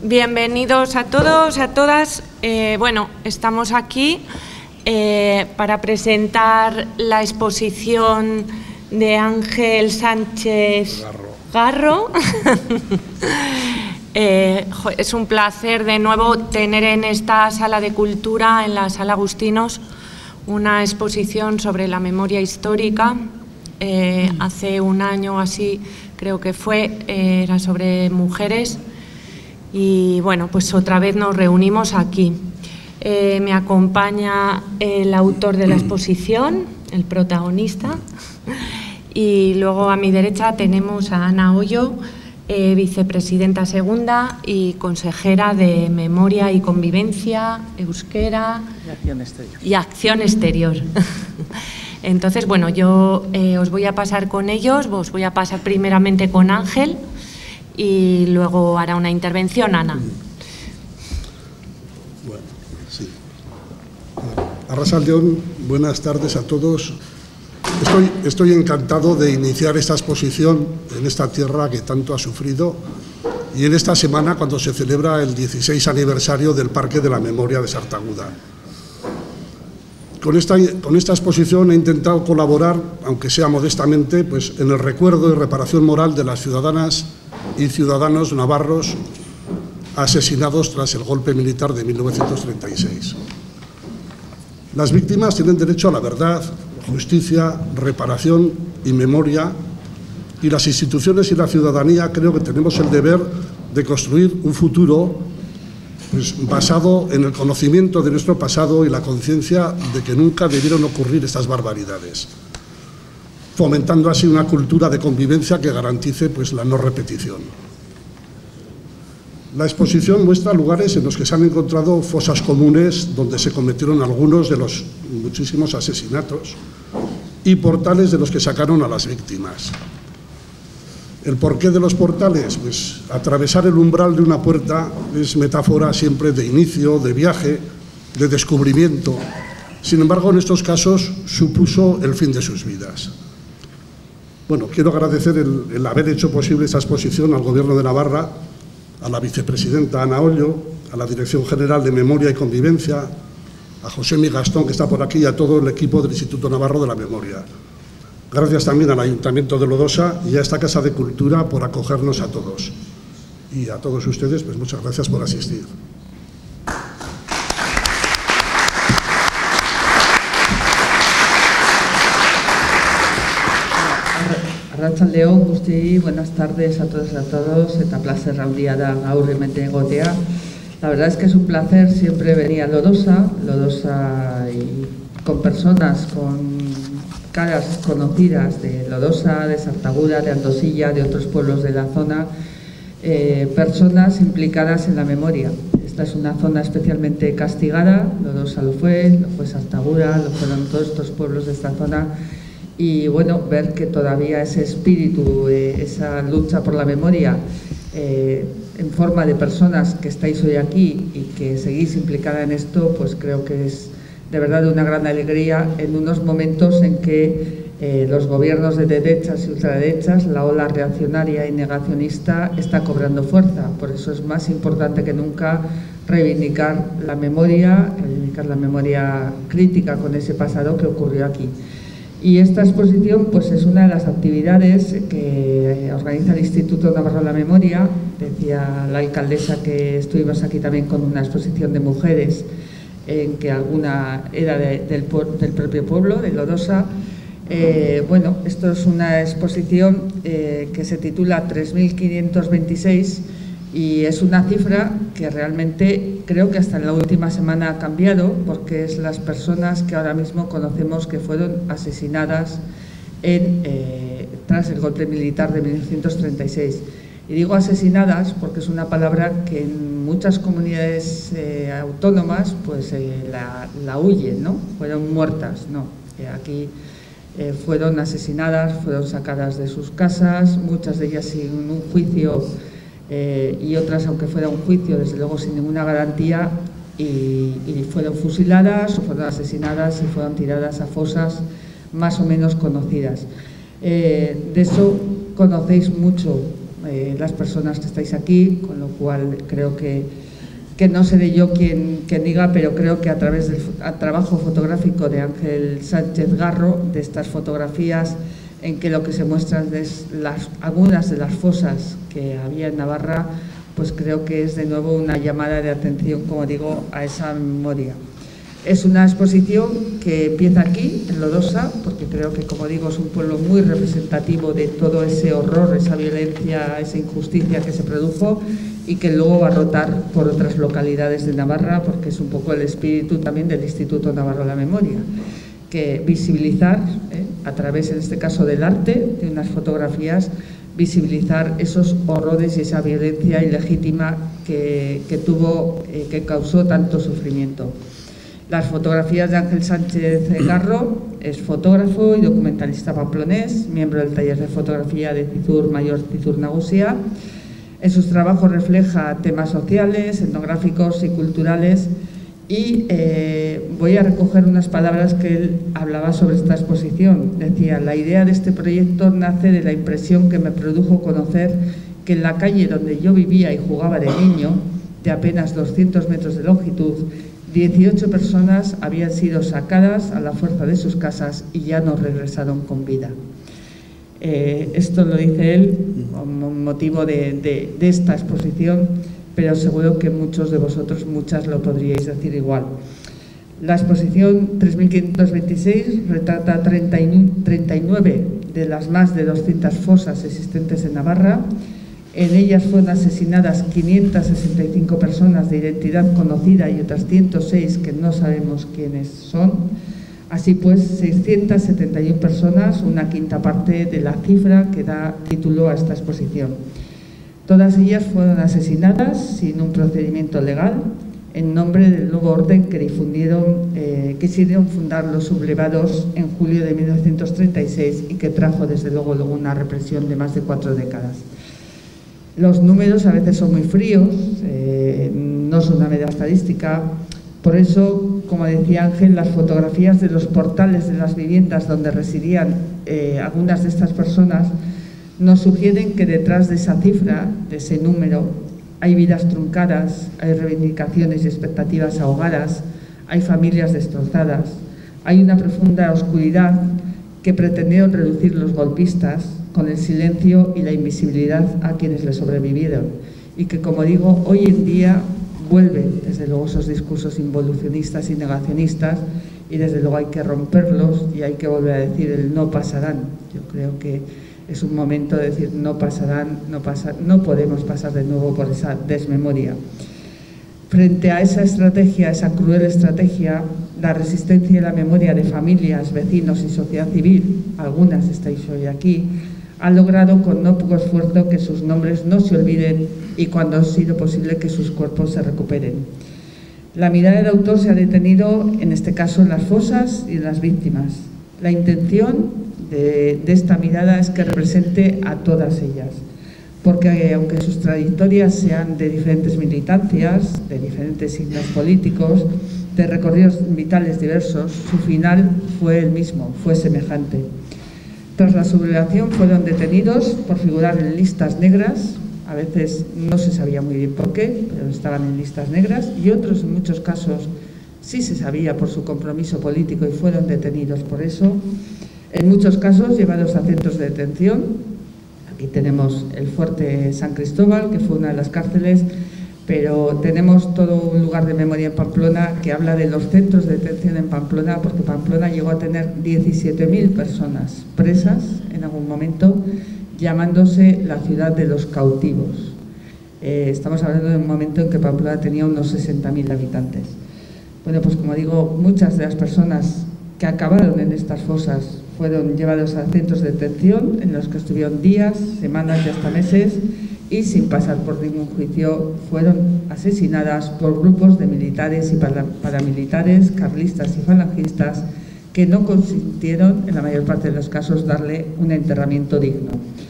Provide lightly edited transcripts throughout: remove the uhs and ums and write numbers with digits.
Bienvenidos a todos, a todas. Bueno, estamos aquí para presentar la exposición de Ángel Sánchez Garro. Es un placer de nuevo tener en esta sala de cultura, en la Sala Agustinos, una exposición sobre la memoria histórica. Hace un año así, creo que fue, era sobre mujeres. Y bueno, pues otra vez nos reunimos aquí. Me acompaña el autor de la exposición, el protagonista, y luego a mi derecha tenemos a Ana Hoyo, vicepresidenta segunda y consejera de Memoria y Convivencia, Euskera y Acción Exterior. Entonces, bueno, yo os voy a pasar con ellos, os voy a pasar primeramente con Ángel y luego hará una intervención Ana. Bueno, sí. Arratsalde-on, buenas tardes a todos. Estoy encantado de iniciar esta exposición en esta tierra que tanto ha sufrido y en esta semana cuando se celebra el 16 aniversario del Parque de la Memoria de Sartaguda. Con esta exposición he intentado colaborar, aunque sea modestamente, pues, en el recuerdo y reparación moral de las ciudadanas y ciudadanos navarros asesinados tras el golpe militar de 1936. Las víctimas tienen derecho a la verdad, justicia, reparación y memoria, y las instituciones y la ciudadanía creo que tenemos el deber de construir un futuro pues, basado en el conocimiento de nuestro pasado y la conciencia de que nunca debieron ocurrir estas barbaridades, fomentando así una cultura de convivencia que garantice pues, la no repetición. La exposición muestra lugares en los que se han encontrado fosas comunes donde se cometieron algunos de los muchísimos asesinatos y portales de los que sacaron a las víctimas. ¿El porqué de los portales? Pues atravesar el umbral de una puerta es metáfora siempre de inicio, de viaje, de descubrimiento. Sin embargo, en estos casos supuso el fin de sus vidas. Bueno, quiero agradecer el haber hecho posible esta exposición al Gobierno de Navarra, a la vicepresidenta Ana Hoyo, a la Dirección General de Memoria y Convivencia, a Josemi Gastón, que está por aquí, y a todo el equipo del Instituto Navarro de la Memoria. Gracias también al Ayuntamiento de Lodosa y a esta Casa de Cultura por acogernos a todos. Y a todos ustedes, pues muchas gracias por asistir. Arratsalde-on guztiei, buenas tardes a todos y a todos, eta placer handia da gaur hemen egotea. La verdad es que es un placer siempre venir a Lodosa y con personas con caras conocidas de Lodosa, de Sartaguda, de Aldosilla, de otros pueblos de la zona, personas implicadas en la memoria. Esta es una zona especialmente castigada, Lodosa lo fue Sartaguda, lo fueron todos estos pueblos de esta zona. Y bueno, ver que todavía ese espíritu, esa lucha por la memoria en forma de personas que estáis hoy aquí y que seguís implicada en esto, pues creo que es de verdad una gran alegría en unos momentos en que los gobiernos de derechas y ultraderechas, la ola reaccionaria y negacionista está cobrando fuerza. Por eso es más importante que nunca reivindicar la memoria crítica con ese pasado que ocurrió aquí. Y esta exposición pues, es una de las actividades que organiza el Instituto Navarro de la Memoria. Decía la alcaldesa que estuvimos aquí también con una exposición de mujeres, en que alguna era del propio pueblo, de Lodosa. Bueno, esto es una exposición que se titula 3526 y es una cifra que realmente creo que hasta en la última semana ha cambiado, porque es las personas que ahora mismo conocemos que fueron asesinadas tras el golpe militar de 1936. Y digo asesinadas porque es una palabra que en muchas comunidades autónomas pues la huyen, ¿no? Fueron muertas, no. Aquí fueron asesinadas, fueron sacadas de sus casas, muchas de ellas sin un juicio y otras, aunque fuera un juicio, desde luego sin ninguna garantía, y fueron fusiladas o fueron asesinadas y fueron tiradas a fosas más o menos conocidas. De eso conocéis mucho las personas que estáis aquí, con lo cual creo que no seré yo quien diga, pero creo que a través del trabajo fotográfico de Ángel Sánchez Garro, de estas fotografías en que lo que se muestran es algunas de las fosas que había en Navarra, pues creo que es de nuevo una llamada de atención, como digo, a esa memoria. Es una exposición que empieza aquí, en Lodosa, porque creo que, como digo, es un pueblo muy representativo de todo ese horror, esa violencia, esa injusticia que se produjo y que luego va a rotar por otras localidades de Navarra, porque es un poco el espíritu también del Instituto Navarro de la Memoria, que visibilizar, a través, en este caso, del arte, de unas fotografías, visibilizar esos horrores y esa violencia ilegítima que causó tanto sufrimiento. Las fotografías de Ángel Sánchez Garro es fotógrafo y documentalista pamplonés, miembro del taller de fotografía de Cizur Mayor Cizur Nagusia. En sus trabajos refleja temas sociales, etnográficos y culturales, y voy a recoger unas palabras que él hablaba sobre esta exposición. Decía: la idea de este proyecto nace de la impresión que me produjo conocer que en la calle donde yo vivía y jugaba de niño, de apenas 200 metros de longitud, 18 personas habían sido sacadas a la fuerza de sus casas y ya no regresaron con vida. Esto lo dice él como motivo de esta exposición, pero seguro que muchos de vosotros, muchas, lo podríais decir igual. La exposición 3526 retrata 39 de las más de 200 fosas existentes en Navarra. En ellas fueron asesinadas 565 personas de identidad conocida y otras 106 que no sabemos quiénes son. Así pues, 671 personas, una quinta parte de la cifra que da título a esta exposición. Todas ellas fueron asesinadas sin un procedimiento legal, en nombre del nuevo orden que quisieron fundar los sublevados en julio de 1936 y que trajo desde luego una represión de más de 4 décadas. Los números a veces son muy fríos, no son una mera estadística. Por eso, como decía Ángel, las fotografías de los portales de las viviendas donde residían algunas de estas personas nos sugieren que detrás de esa cifra, de ese número, hay vidas truncadas, hay reivindicaciones y expectativas ahogadas, hay familias destrozadas, hay una profunda oscuridad que pretendieron reducir los golpistas con el silencio y la invisibilidad a quienes le sobrevivieron, y que, como digo, hoy en día vuelven desde luego esos discursos involucionistas y negacionistas, y desde luego hay que romperlos y hay que volver a decir el no pasarán. Yo creo que es un momento de decir no pasarán, no podemos pasar de nuevo por esa desmemoria. Frente a esa estrategia, esa cruel estrategia, la resistencia y la memoria de familias, vecinos y sociedad civil, algunas estáis hoy aquí, han logrado con no poco esfuerzo que sus nombres no se olviden y, cuando ha sido posible, que sus cuerpos se recuperen. La mirada del autor se ha detenido, en este caso, en las fosas y en las víctimas. La intención de esta mirada es que represente a todas ellas, porque aunque sus trayectorias sean de diferentes militancias, de diferentes signos políticos, de recorridos vitales diversos, su final fue el mismo, fue semejante. Tras la sublevación fueron detenidos por figurar en listas negras, a veces no se sabía muy bien por qué, pero estaban en listas negras, y otros, en muchos casos, sí se sabía por su compromiso político y fueron detenidos por eso. En muchos casos llevados a centros de detención. Aquí tenemos el Fuerte San Cristóbal, que fue una de las cárceles, pero tenemos todo un lugar de memoria en Pamplona que habla de los centros de detención en Pamplona, porque Pamplona llegó a tener 17.000 personas presas en algún momento, llamándose la ciudad de los cautivos. Estamos hablando de un momento en que Pamplona tenía unos 60.000 habitantes. Bueno, pues como digo, muchas de las personas que acabaron en estas fosas fueron llevados a centros de detención en los que estuvieron días, semanas y hasta meses, y sin pasar por ningún juicio fueron asesinadas por grupos de militares y paramilitares, carlistas y falangistas, que no consintieron, en la mayor parte de los casos, darle un enterramiento digno.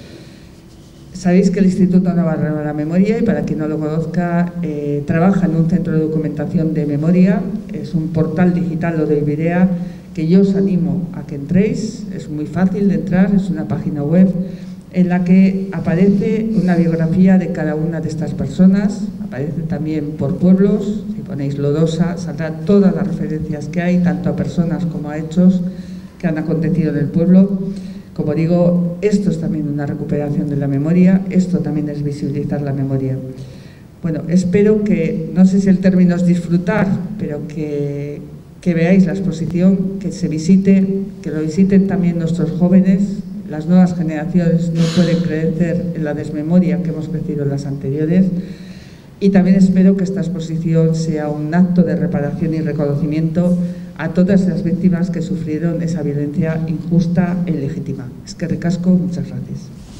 Sabéis que el Instituto Navarro de la Memoria, y para quien no lo conozca, trabaja en un centro de documentación de memoria. Es un portal digital, lo de Iberea, que yo os animo a que entréis. Es muy fácil de entrar, es una página web en la que aparece una biografía de cada una de estas personas, aparece también por pueblos. Si ponéis Lodosa saldrán todas las referencias que hay, tanto a personas como a hechos que han acontecido en el pueblo. Como digo, esto es también una recuperación de la memoria, esto también es visibilizar la memoria. Bueno, espero que, no sé si el término es disfrutar, pero que veáis la exposición, que se visite, que lo visiten también nuestros jóvenes. Las nuevas generaciones no pueden crecer en la desmemoria que hemos crecido en las anteriores. Y también espero que esta exposición sea un acto de reparación y reconocimiento a todas las víctimas que sufrieron esa violencia injusta e ilegítima. Eskerrik asko, muchas gracias.